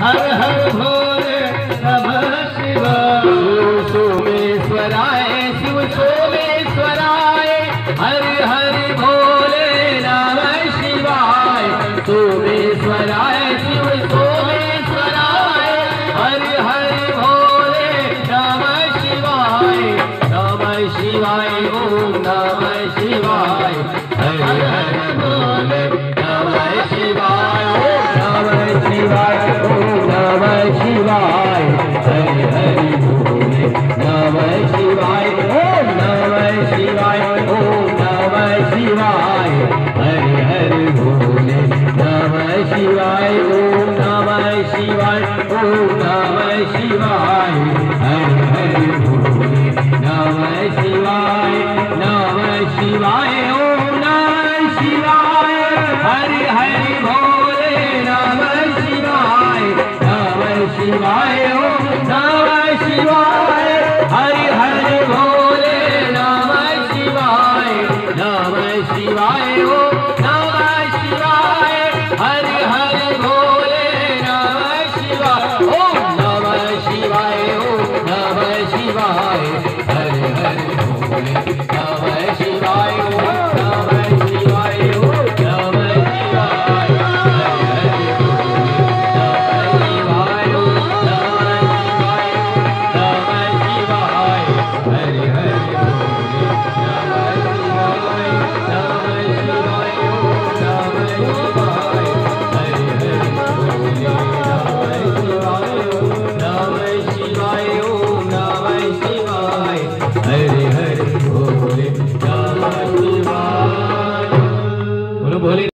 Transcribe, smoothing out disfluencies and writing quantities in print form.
हर हर भोले नमः शिवाय। सोमेश्वराय शिव सोमेश्वराय हरि हरि भोले नमः शिवाय। सोमेश्वराय शिव सोमेश्वराय हरि हरि भोले नमः शिवाय। नमः शिवाय ओम नमः शिवाय हरि हरि भोले नमः शिवाय। ओम नमः शिवाय ओम नमः शिवाय हरि हरि भोले नमः शिवाय। ओम नमः शिवाय ओम नमः शिवाय हरि हरि भोले नमः शिवाय। ओम नमः शिवाय ओम नमः शिवाय हरि हरि भोले नमः शिवाय। नमः शिवाय